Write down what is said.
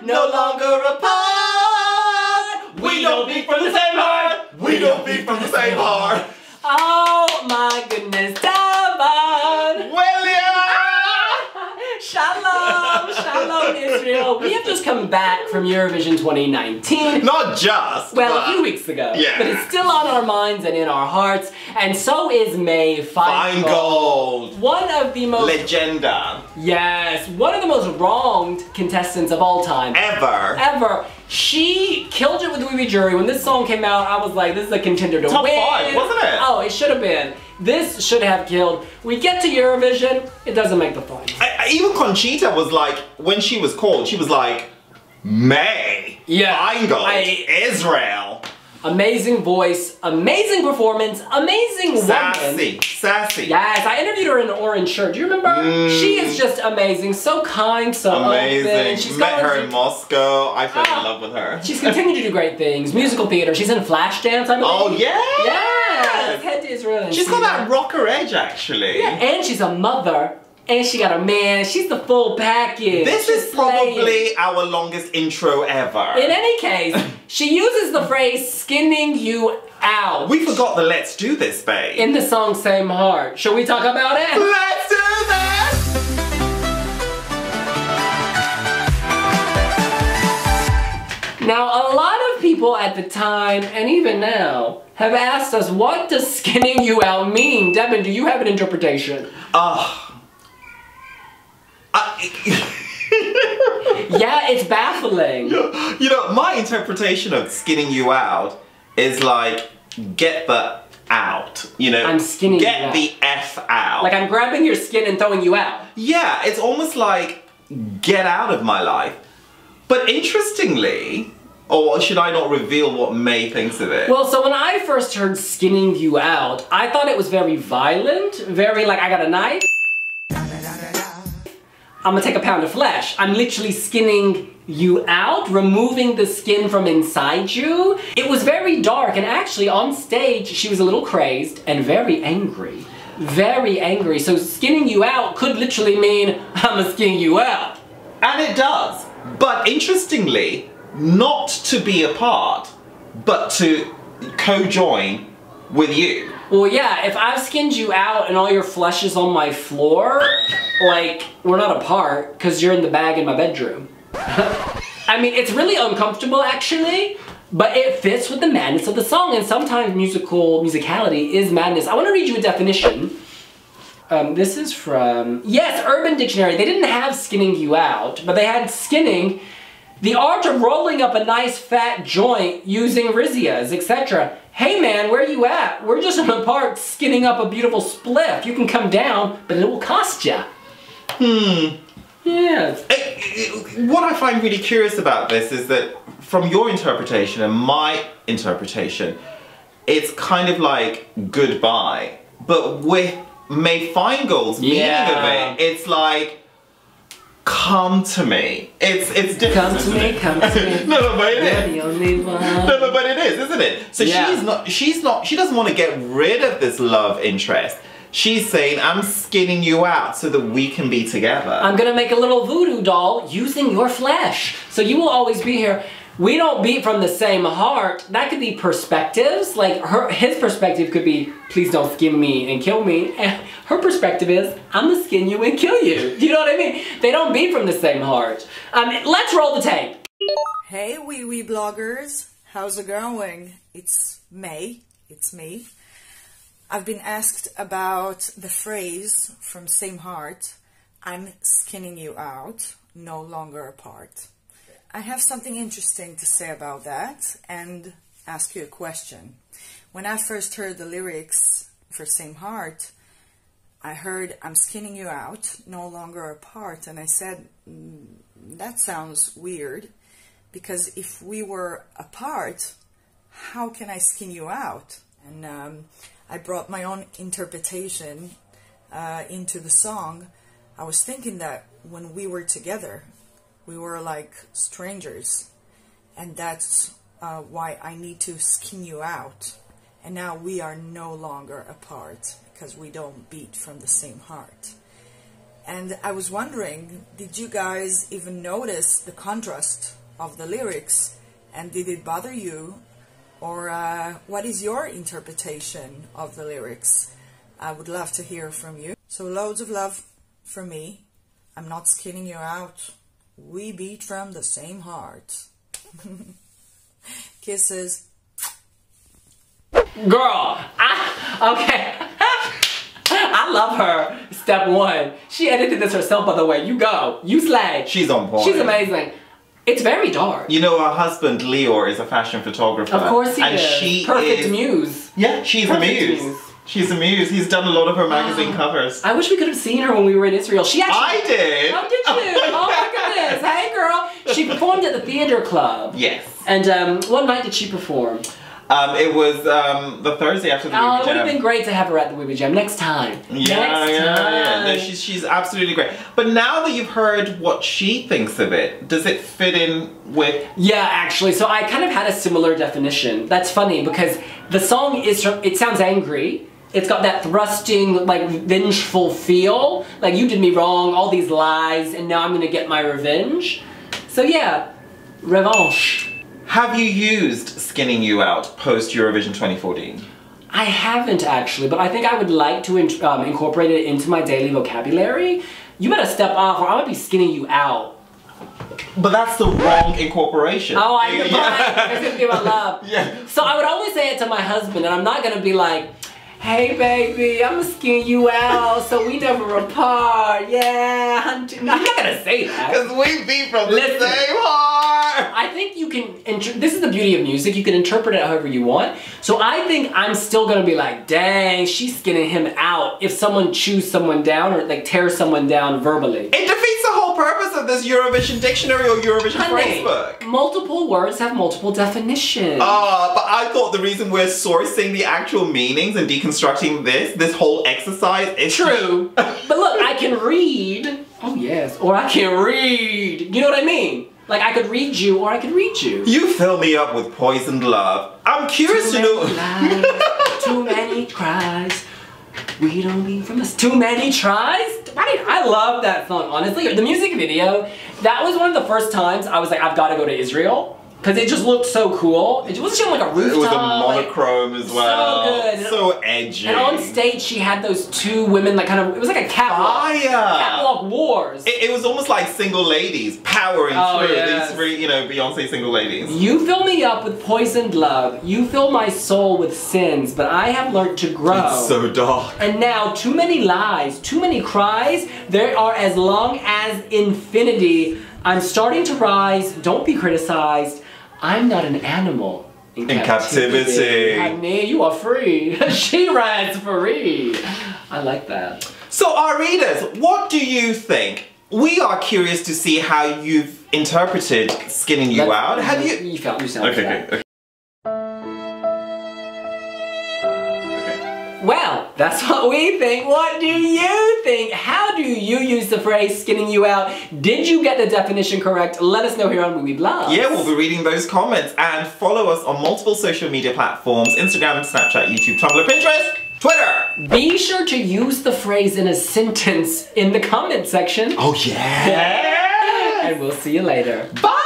no longer apart. We don't beat from the same heart. We don't beat from the same heart. Oh my goodness, Davan! William! Shalom, shalom Israel. We have just come back from Eurovision 2019. Not just. Well, but a few weeks ago. Yeah. But it's still on our minds and in our hearts. And so is May Feingold. One of the most... Legenda. Yes, one of the most wronged contestants of all time. Ever. She killed it with the Wee Jury. When this song came out, I was like, this is a contender to Top win. 5, wasn't it? Oh, it should have been. This should have killed. We get to Eurovision, it doesn't make the finals. Even Conchita was like, when she was called, she was like, May Feingold, Israel. Amazing voice, amazing performance, amazing woman. Sassy. Yes, I interviewed her in an orange shirt. Do you remember? She is just amazing, so kind, so amazing. open. She's met her in Moscow. I fell in love with her. She's continued to do great things. Musical theater. She's in Flashdance, I believe. Oh yeah. Yes. Head to Israel. She's got that rocker edge, actually. Yeah, and she's a mother. And she got a man. She's the full package. This is probably our longest intro ever. In any case, she uses the phrase skinning you out. We forgot the let's do this, babe. In the song Same Heart. Shall we talk about it? Let's do this! Now, a lot of people at the time, and even now, have asked us, what does skinning you out mean? Devin, do you have an interpretation? Yeah, it's baffling. You know, my interpretation of skinning you out is like, get the out. You know, I'm skinning you out. Get the F out. Like I'm grabbing your skin and throwing you out. Yeah, it's almost like, get out of my life. But interestingly, or should I not reveal what May thinks of it? Well, so when I first heard skinning you out, I thought it was very violent, very like I got a knife. I'm gonna take a pound of flesh. I'm literally skinning you out, removing the skin from inside you. It was very dark, and actually on stage, she was a little crazed and very angry. Very angry. So skinning you out could literally mean, I'm gonna skin you out. And it does. But interestingly, not to be apart, but to co-join with you. Well, yeah, if I've skinned you out and all your flesh is on my floor, like, we're not apart, because you're in the bag in my bedroom. I mean, it's really uncomfortable, actually, but it fits with the madness of the song, and sometimes musicality is madness. I want to read you a definition. This is from, yes, Urban Dictionary. They didn't have skinning you out, but they had skinning, the art of rolling up a nice fat joint using Rizias, etc. Hey man, where you at? We're just in the park skinning up a beautiful spliff. You can come down, but it will cost ya. Yeah. What I find really curious about this is that from your interpretation and my interpretation, it's kind of like goodbye. But with May Feingold's meaning of it, it's like, come to me. It's different. Come to me, come to me. No, but it is. You're the only one. No, but it is, isn't it? So she doesn't want to get rid of this love interest. She's saying, I'm skinning you out so that we can be together. I'm gonna make a little voodoo doll using your flesh. So you will always be here. We don't beat from the same heart. That could be perspectives. Like his perspective could be, please don't skin me and kill me. And her perspective is, I'm gonna skin you and kill you. You know what I mean? They don't beat from the same heart. Let's roll the tape. Hey wee bloggers, how's it going? It's May, it's me. I've been asked about the phrase from Same Heart, I'm skinning you out, no longer apart. I have something interesting to say about that and ask you a question. When I first heard the lyrics for Same Heart, I heard, I'm skinning you out, no longer apart, and I said, that sounds weird, because if we were apart, how can I skin you out? And I brought my own interpretation into the song. I was thinking that when we were together, we were like strangers, and that's why I need to skin you out. And now we are no longer apart because we don't beat from the same heart. And I was wondering, did you guys even notice the contrast of the lyrics? And did it bother you? Or what is your interpretation of the lyrics? I would love to hear from you. So loads of love from me. I'm not skinning you out. We beat from the same heart. Kisses. Girl, okay. I love her. Step one. She edited this herself, by the way. You go. You slay. She's on point. She's amazing. It's very dark. You know, her husband, Leor, is a fashion photographer. Of course he and is. She Perfect is, muse. Yeah, she's a Perfect muse. She's a muse. He's done a lot of her magazine covers. I wish we could have seen her when we were in Israel. She actually... I did. Oh, did you? Oh my goodness. Hey, girl. She performed at the theater club. Yes. And what night did she perform? It was the Thursday after the Oh, Weeby it would have Jam. been great to have her at the Weeby Jam next time. Yeah. No, she's absolutely great. But now that you've heard what she thinks of it, does it fit in with... Yeah, actually. So I kind of had a similar definition. That's funny because the song it sounds angry. It's got that thrusting, like, vengeful feel. Like, you did me wrong, all these lies, and now I'm gonna get my revenge. So yeah, revanche. Have you used Skinning You Out post Eurovision 2014? I haven't actually, but I think I would like to incorporate it into my daily vocabulary. You better step off or I'm gonna be skinning you out. But that's the wrong incorporation. Oh, I know. It's gonna be about love. Yeah. So I would only say it to my husband, and I'm not gonna be like, hey baby, I'm gonna skin you out so we never apart. Yeah, hunting. I'm not gonna say that. Because we be from the Listen. same heart. I think you can, this is the beauty of music, you can interpret it however you want. So I think I'm still gonna be like, dang, she's skinning him out if someone chews someone down or like tears someone down verbally. It defeats the whole purpose of this Eurovision dictionary or Eurovision Honey, phrasebook. multiple words have multiple definitions. But I thought the reason we're sourcing the actual meanings and deconstructing this whole exercise is True. But look, I can read. Oh yes. Or I can read. You know what I mean? Like I could read you or I could read you. You fill me up with poisoned love. I'm curious to know. Lies, too many cries. We don't need from us. Too many tries? I love that song, honestly. The music video, that was one of the first times I was like, I've got to go to Israel. Because it just looked so cool. It wasn't she on like a rooftop? It was a monochrome as well. So good. So edgy. And on stage she had those two women like kind of, it was like a catwalk. Fire. Catwalk wars. It was almost like single ladies powering through yes. these three, Beyonce single ladies. You fill me up with poisoned love. You fill my soul with sins, but I have learned to grow. It's so dark. And now, too many lies, too many cries, there are as long as infinity. I'm starting to rise, don't be criticized. I'm not an animal in captivity. Honey, you are free. She rides free. I like that. So our readers, what do you think? We are curious to see how you've interpreted Skinning You Out. Have you... You sound Okay. Well, that's what we think. What do you think? How do you use the phrase skinning you out? Did you get the definition correct? Let us know here on Weeby Blogs. Yeah, we'll be reading those comments and follow us on multiple social media platforms: Instagram, Snapchat, YouTube, Tumblr, Pinterest, Twitter. Be sure to use the phrase in a sentence in the comment section. Oh yeah. And we'll see you later. Bye.